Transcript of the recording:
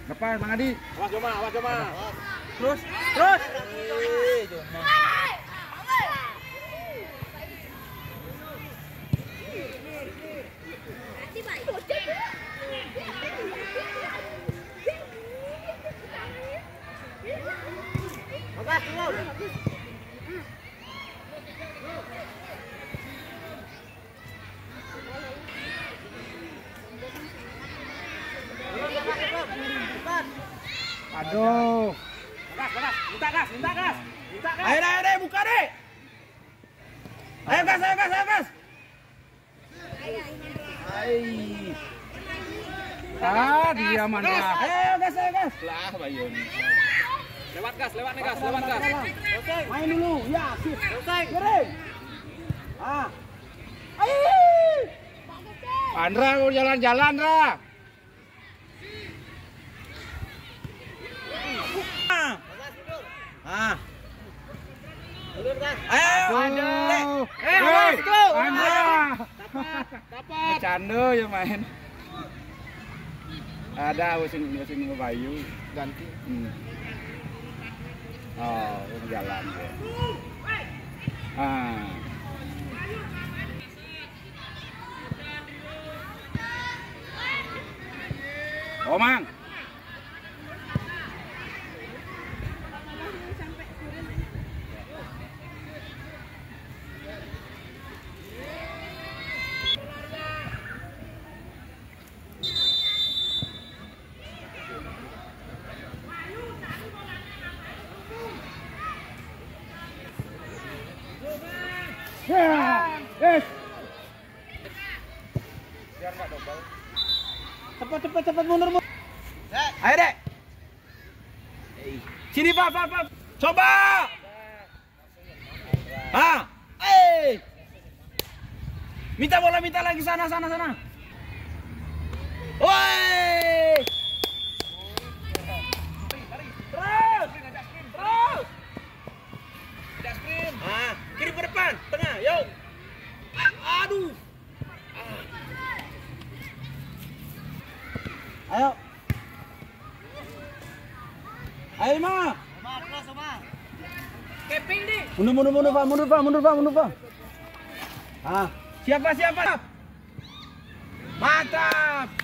Depan Bang Adi. Awas Joma, awas Joma. Terus, terus. Aduh. Gas, minta gas, minta gas. Minta gas. Ayo, buka deh. Ayo gas. Dia mana? Ayo gas. Lah, Bayun. Lewat gas. Main dulu, ya, sip. Kirim. Andra mau jalan-jalan, Ra. Ayo, Andra. Dapat. Canda ya main. Ada musim Bayu ganti. Oh, jalan ya. Omang. Yes. Biar enggak double. Cepat mundur. Ayo, Dek. Sini, Pak. Coba. Minta bola, minta lagi sana. Woi. Terus. Kiri ke depan, tengah, yuk. Aduh. Ayo, Ma. Keping di. Mundur, Pak. Siapa? Mantap.